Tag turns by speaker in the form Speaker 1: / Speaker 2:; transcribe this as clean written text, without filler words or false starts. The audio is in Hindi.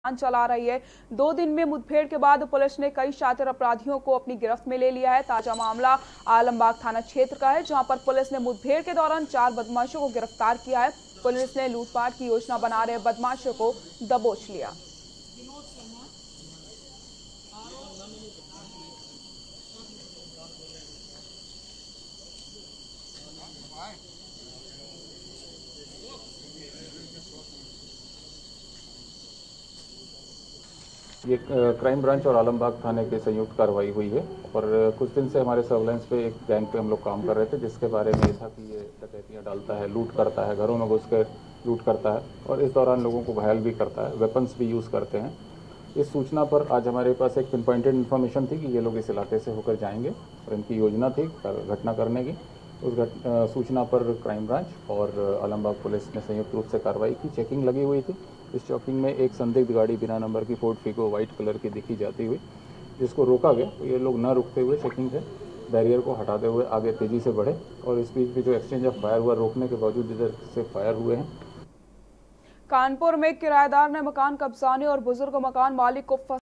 Speaker 1: चला रही है। 2 दिन में मुठभेड़ के बाद पुलिस ने कई शातिर अपराधियों को अपनी गिरफ्त में ले लिया है। ताजा मामला आलमबाग थाना क्षेत्र का है, जहां पर पुलिस ने मुठभेड़ के दौरान 4 बदमाशों को गिरफ्तार किया है। पुलिस ने लूटपाट की योजना बना रहे बदमाशों को दबोच लिया।
Speaker 2: ये क्राइम ब्रांच और आलमबाग थाने के संयुक्त कार्रवाई हुई है और कुछ दिन से हमारे सर्वेलेंस पे एक गैंग पे हम लोग काम कर रहे थे, जिसके बारे में ये था कि ये डकैतियाँ डालता है, लूट करता है, घरों में घुस कर लूट करता है और इस दौरान लोगों को घायल भी करता है, वेपन्स भी यूज़ करते हैं। इस सूचना पर आज हमारे पास एक पिन पॉइंटेड इन्फॉर्मेशन थी कि ये लोग इस इलाके से होकर जाएंगे और इनकी योजना थी घटना करने की। उस सूचना पर क्राइम ब्रांच और आलमबाग पुलिस ने संयुक्त रूप से कार्रवाई की। चेकिंग लगी हुई थी। इस चेकिंग में एक संदिग्ध गाड़ी बिना नंबर की फोर्ड फिगो वाइट कलर की दिखी जाती हुई, जिसको रोका गया। तो ये लोग न रुकते हुए चेकिंग से बैरियर को हटाते हुए आगे तेज़ी से बढ़े और इस बीच में जो एक्सचेंज ऑफ फायर हुआ, रोकने के बावजूद इधर से फायर हुए हैं।
Speaker 1: कानपुर में किराएदार ने मकान कब्जाने और बुजुर्ग मकान मालिक को